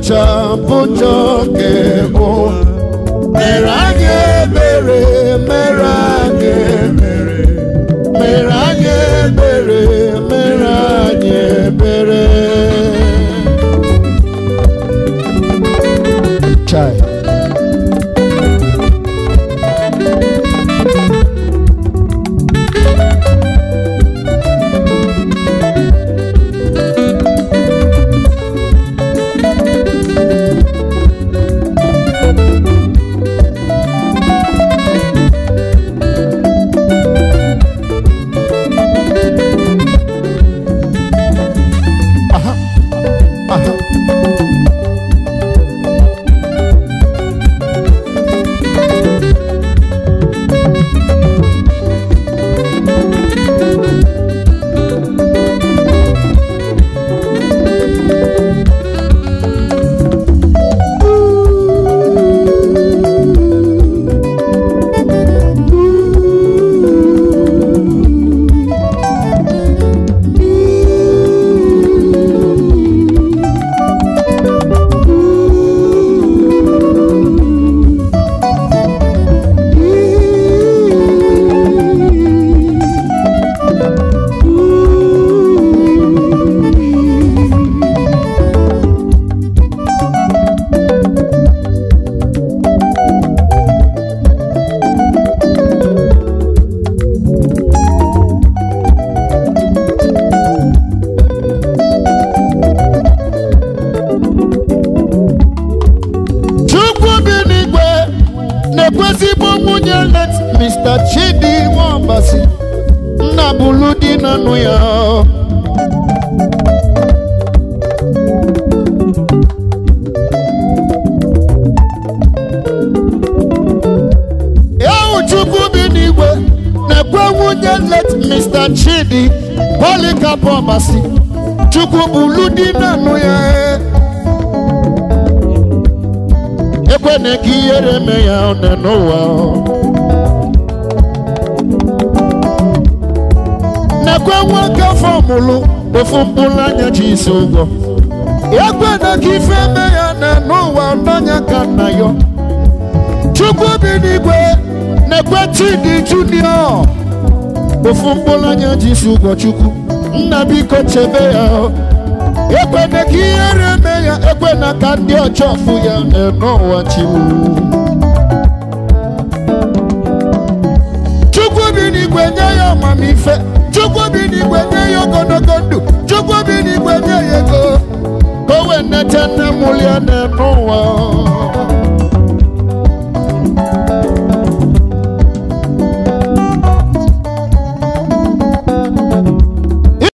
kpochapụta kebo mere anyị ebere mere anyị ebere mere anyị ebere mere anyị ebere chai Mr. Chidi Wambasi Nabuludi Nanuya Yau Chukubinigwe Nekwe Wunye let Mr. Chidi Polika Wambasi Chukubuludi Nanuya Ekwe neki yereme ya onenowa Nekwe waka formulu Ofumbula nya chisogo Ekwe na kifeme ya nenowa Nanya kanayo Chukubinigwe Nekwe Chidi Junior Ofumbula nya chisogo Chuku Nnabiko chebe ya Ekwe na kiyereme ya Ekwe na kandio chofu ya nenowa chimu Chukubinigwe nyayo mamife Chukubinigwe nyayo gonogondu Chukubinigwe nyayo go Kowe netene mulia nenowa